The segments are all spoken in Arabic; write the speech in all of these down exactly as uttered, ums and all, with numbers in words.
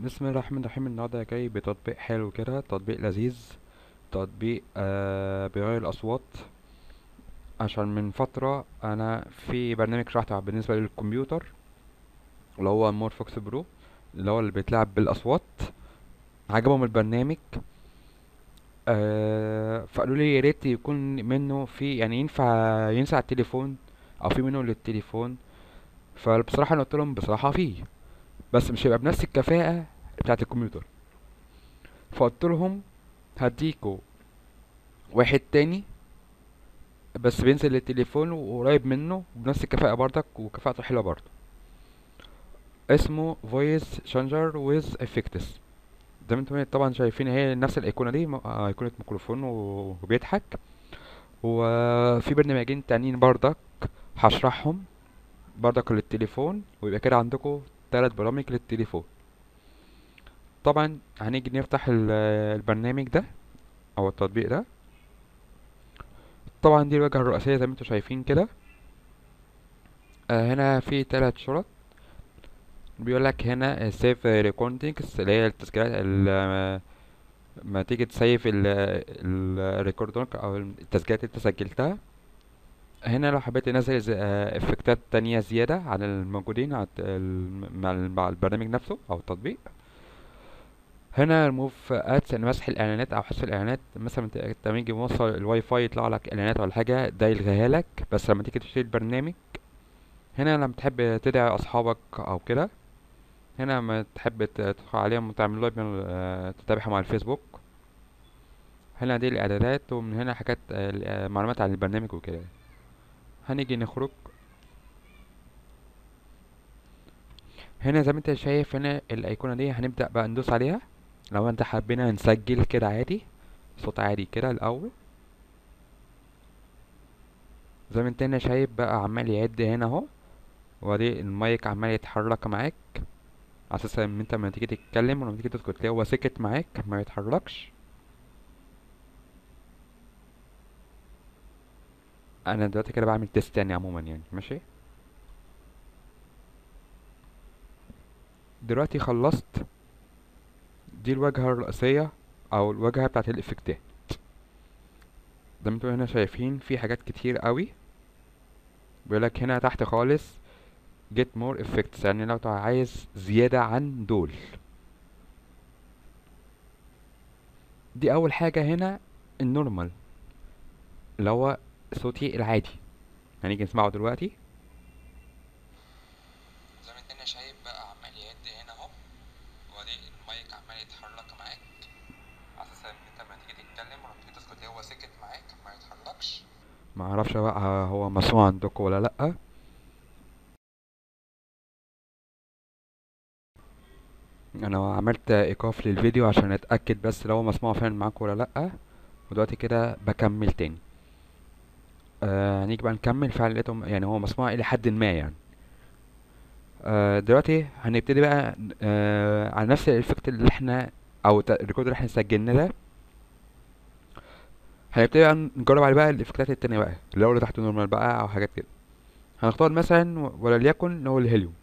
بسم الله الرحمن الرحيم. النهارده جاي بتطبيق حلو كده، تطبيق لذيذ، تطبيق آه بيغير الأصوات. عشان من فترة أنا في برنامج شرحته بالنسبة للكمبيوتر اللي هو مورفوكس برو، اللي هو اللي بيتلعب بالأصوات. عجبهم البرنامج. آه فقالوا لي يا ريت يكون منه في، يعني ينفع ينسى على التليفون أو في منه للتليفون. فبصراحة أنا قلت لهم بصراحة فيه، بس مش هيبقى بنفس الكفاءة بتاعة الكمبيوتر. فقلت لهم هديكوا واحد تاني بس بينزل للتليفون وقريب منه بنفس الكفاءة برضك، وكفاءته حلوة برضه. اسمه فويس شانجر ويز افكتس. زي ما انتم طبعا شايفين، هي نفس الايقونة دي، م- آه، ايقونة ميكروفون و- وبيضحك. وفي برنامجين تانيين برضك هشرحهم برضك للتليفون، ويبقى كده عندكم ثلاث برامج للتليفون. طبعا هنيجي نفتح ال- البرنامج ده او التطبيق ده. طبعا دي الواجهة الرئيسية زي ما انتم شايفين كده. آه، هنا في ثلاث شرط. بيقول لك هنا سيف ريكوردينجز، اللي هي التسجيلات ال- ما تيجي تسيف الريكوردينج او التسجيلات اللي انت سجلتها. هنا لو حبيت تنزل ز- آه، افكتات تانية زيادة عن الموجودين على الت- الم- مع ال- مع البرنامج نفسه او التطبيق. هنا ريموف ادس، ان مسح الاعلانات او حذف الاعلانات. مثلا انت أنت لما يجي موصل الواي فاي يطلع لك اعلانات ولا حاجة، ده يلغيها لك بس لما تيجي تشتري البرنامج. هنا لما تحب تدعي اصحابك او كده، هنا لما تحب ت- تدخل عليهم وتعمل لايك، تتابعهم على الفيسبوك. هنا دي الاعدادات، ومن هنا حاجات آه، ال- آه، معلومات عن البرنامج وكده. هنيجي نخرج. هنا زي ما انت شايف هنا الايقونة دي، هنبدأ بقى ندوس عليها. لو انت حبينا نسجل كده عادي، صوت عادي كده الاول. زي ما انت هنا شايف بقى عمال يعد هنا اهو، وادي المايك عمال يتحرك معاك، على اساس ان انت لما تيجي تتكلم ولما تيجي تسكت تلاقيه هو سكت معاك ما يتحركش. انا دلوقتي كده بعمل تيست يعني، عموما يعني ماشي. دلوقتي خلصت. دي الواجهة الرئيسية او الواجهة بتاعت الافكتات. زي ما انتوا هنا شايفين في حاجات كتير قوي. بيقولك هنا تحت خالص get more effects، يعني لو انت عايز زيادة عن دول. دي اول حاجة هنا، النورمال، اللي هو صوتي العادي. هنيجي نسمعه دلوقتي. زي ما انت هنا شايف بقى عمال يعد هنا اهو، وادي المايك عمال يتحرك معاك، على اساس ان انت لما تيجي تتكلم ولما تيجي تسكت هو سكت معاك ما يتحركش. ما اعرفش بقى هو مسموع عندكم ولا لا. انا عملت ايقاف للفيديو عشان اتاكد بس لو هو مسموع فعلا معاكم ولا لا. ودلوقتي كده بكمل تاني. آه هنيجي بقى نكمل. فعلا لقيتهم يعني هو مسموع الى حد ما يعني. آه دلوقتي هنبتدي بقى آه على نفس الافكت اللي احنا، او الت- الريكورد اللي احنا سجلناه ده. هنبتدي بقى نجرب عليه بقى الافكتات التانية بقى، اللي هو اللي تحت نورمال بقى او حاجات كده. هنختار مثلا و- وليكن اللي هو الهيليوم.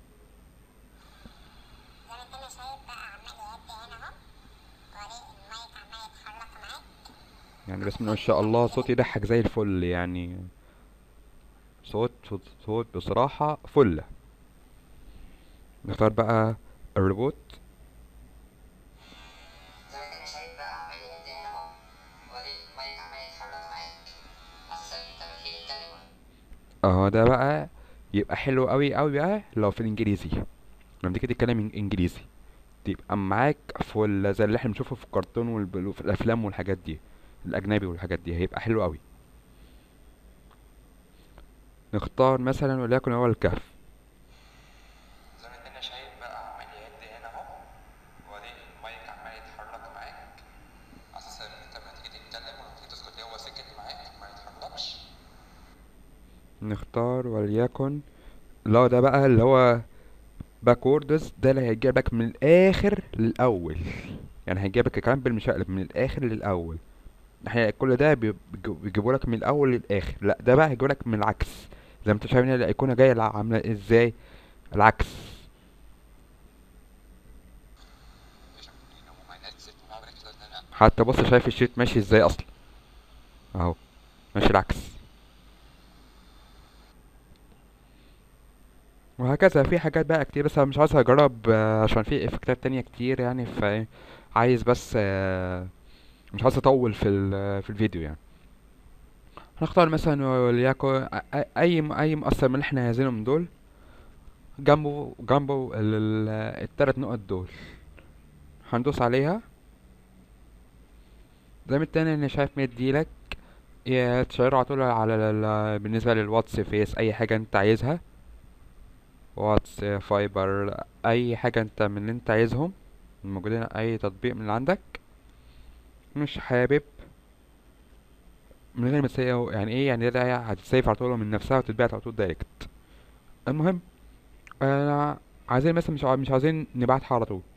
يعني بسم الله ما شاء الله، صوتي يضحك زي الفل يعني. صوت صوت, صوت بصراحة فل. نختار بقى الروبوت. اهو ده بقى يبقى حلو قوي قوي بقى لو في الانجليزي. لما تيجي تتكلم إن- انجليزي تبقى معاك فل، زي اللي احنا بنشوفه في الكرتون والب- وفي الافلام والحاجات دي، الاجنبي والحاجات دي، هيبقى حلو قوي. نختار مثلا وليكن هو الكهف. زي ما انت شايف بقى عمال يعد هنا اهو، وادي المايك عمال يتحرك معاك، على اساس ان انت لما تيجي تتكلم ولما تيجي تسكت هو سكت معاك ما يتحركش. نختار وليكن اللي هو ده بقى، اللي هو باكوردز، ده اللي هيجيبك من الاخر للاول. يعني هيجيبك الكلام بالمشقلب من الاخر للاول. احنا كل ده بيجيبوا لك من الاول للاخر، لا ده بقى هيجيبوا لك من العكس. زي ما انت شايف هنا الايقونه جايه لا- عامله ازاي، العكس. حتى بص شايف الشريط ماشي ازاي اصلا، اهو ماشي العكس. وهكذا في حاجات بقى كتير، بس انا مش عايز اجرب آه، عشان في افكتات تانية كتير يعني، ف عايز بس آه، مش عايز اطول في ال- في الفيديو يعني. هنختار مثلا وليكن أ- أ- اي م- اي مؤثر من اللي احنا عايزينهم من دول، جنبه جنبه ال- ال- التلات نقط دول، هندوس عليها. زي ما التاني انا شايف مديلك، يا تشيره على طول على ال- بالنسبة للواتس، فيس، اي حاجة انت عايزها، واتس، فايبر، اي حاجة انت من اللي انت عايزهم موجودين، اي تطبيق من اللي عندك. مش حابب، من غير ما تسيف يعني ايه، يعني ده هتسيف على طول من نفسها وتتبعت على طول دايركت. المهم انا عايزين مثلا مش عا- مش عايزين نبعتها على طول.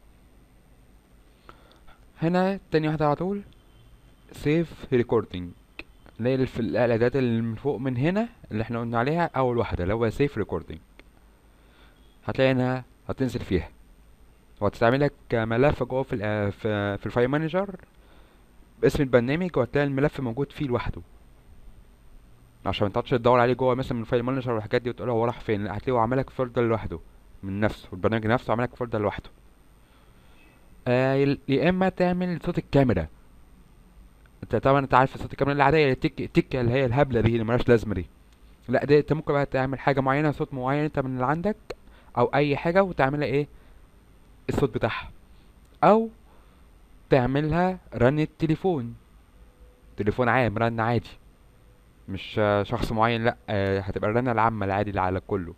هنا تاني واحدة على طول سيف ريكوردينج، اللي هي في الاعدادات اللي من فوق من هنا اللي احنا قلنا عليها، اول واحدة اللي هو سيف ريكوردينج، هتلاقي انها هتنزل فيها وهتستعمل لك ملف جوه في ال في, في الفايل مانجر باسم البرنامج، وهتلاقي الملف موجود فيه لوحده، عشان متقعدش تدور عليه جوه مثلا من الفايل مانجر والحاجات دي وتقول هو راح فين، لا هتلاقيه عامل لك فولدر لوحده من نفسه، والبرنامج نفسه عامل لك فولدر لوحده. آه يل- يا اما تعمل صوت الكاميرا. انت طبعا انت عارف صوت الكاميرا العاديه، التك التك اللي هي الهبله دي اللي ملهاش لازمه دي. لا دي انت ممكن بقى تعمل حاجه معينه، صوت معين انت من اللي عندك، او اي حاجه وتعملها ايه الصوت بتاعها، او تعملها رن تليفون، تليفون عام رن عادي، مش آه، شخص معين، لا آه، هتبقى الرنة العامة العادي اللي على كله.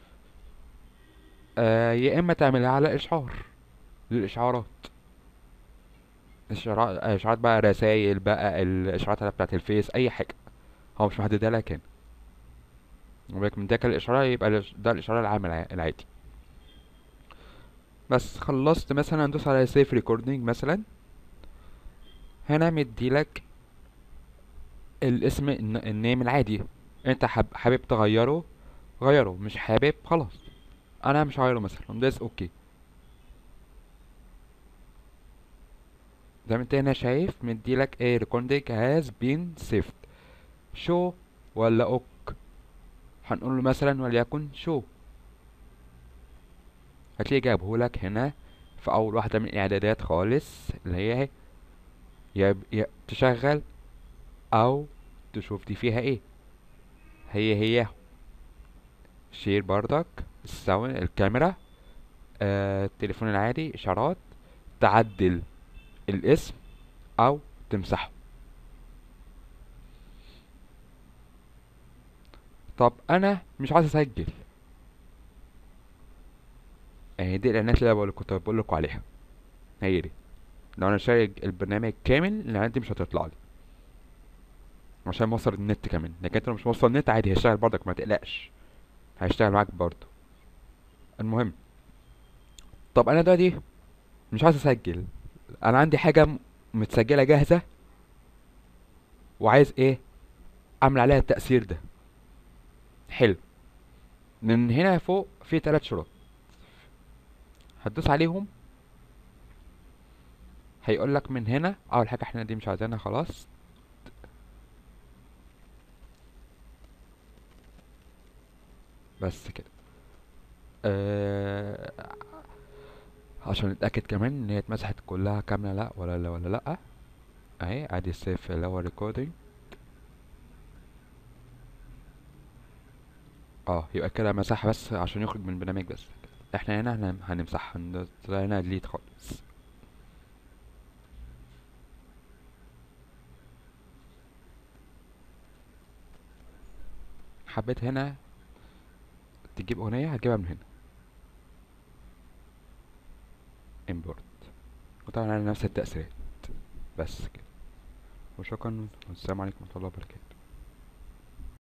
آه، يا اما تعملها على اشعار للاشعارات، اشعارات آه، اشعارات بقى، رسايل بقى، الاشعارات اللي بتاعت الفيس، اي حاجة هو مش محددها لك هنا، ولكن من ده كان الاشعار يبقى الإش- ده الاشعار العام الع- العادي. بس خلصت مثلا ندوس على سيف ريكوردينج مثلا، هنا مديلك الاسم الن- النيم العادي، انت حاب حابب تغيره غيره، مش حابب خلاص. انا مش هغيره مثلا، ندوس اوكي. زي ما انت هنا شايف مديلك ايه recording has been saved، شو ولا اوك. هنقول له مثلا وليكن شو، هتلاقيه جايبهولك هنا في اول واحدة من الاعدادات خالص، اللي هي يا يا تشغل او تشوف دي فيها ايه. هي هي شير بردك، الساوند، الكاميرا، آه التليفون العادي، اشارات، تعدل الاسم او تمسحه. طب انا مش عايز اسجل، يعني دي الاعلانات اللي أنا بقول كنت بقول لكم عليها، هي دي. لو انا شارك البرنامج كامل الاعلانات دي مش هتطلع لي، عشان موصل النت كمان، لكن انت لو مش موصل النت عادي هيشتغل برضك، ما تقلقش هيشتغل معاك برضه. المهم، طب انا دلوقتي مش عايز اسجل، انا عندي حاجه م- متسجله جاهزه، وعايز ايه اعمل عليها التأثير ده. حلو، من هنا فوق في ثلاث شروط، هتدوس عليهم، هيقول لك من هنا اول حاجه احنا دي مش عايزينها خلاص. بس كده. أه... عشان نتاكد كمان ان هي اتمسحت كلها كامله، لا ولا لا ولا لا. اهي ادي السيف اللي هو ريكوردينج. اه يبقى كده مسح بس عشان يخرج من البرنامج بس. احنا هنا هن- هنمسح، هندوس هنا ديليت خالص. حبيت هنا تجيب اغنية هتجيبها من هنا import، وطبعا على نفس التأثيرات. بس كده، وشكرا والسلام عليكم ورحمة الله وبركاته.